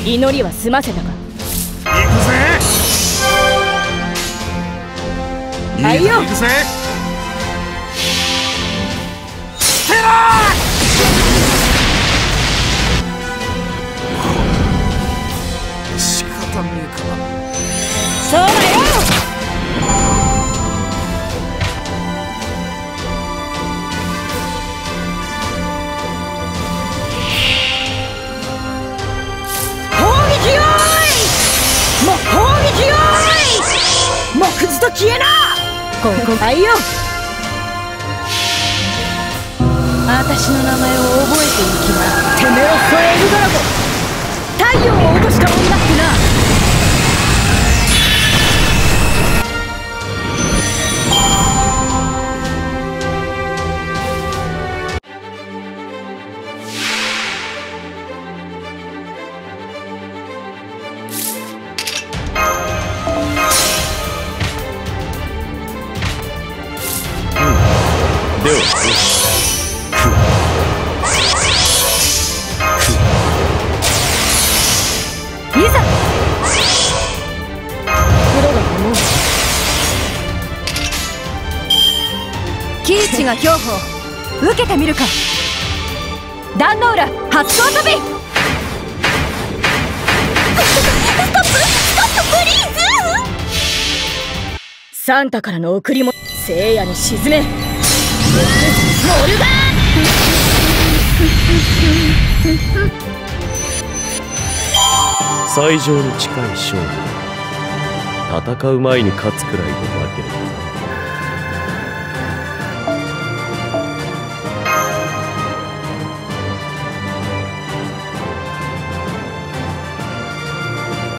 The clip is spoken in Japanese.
祈りは済ませたか。 行くぜ。 はいよ。 行くぜ。テラー。仕方ねえか。 そうだよ。くずと消えな。ここはいよ。私の名前を覚えていきな。てめえはそエルドラゴン、太陽を落とした女ってな。 では、 いざ。黒が思う。キイチが恐怖を受けてみるか。壇ノ浦発想飛び。ストッププリーズ。サンタからの贈り物、聖夜に沈め。モルガン。 最上に近い勝負。戦う前に勝つくらいでなければ。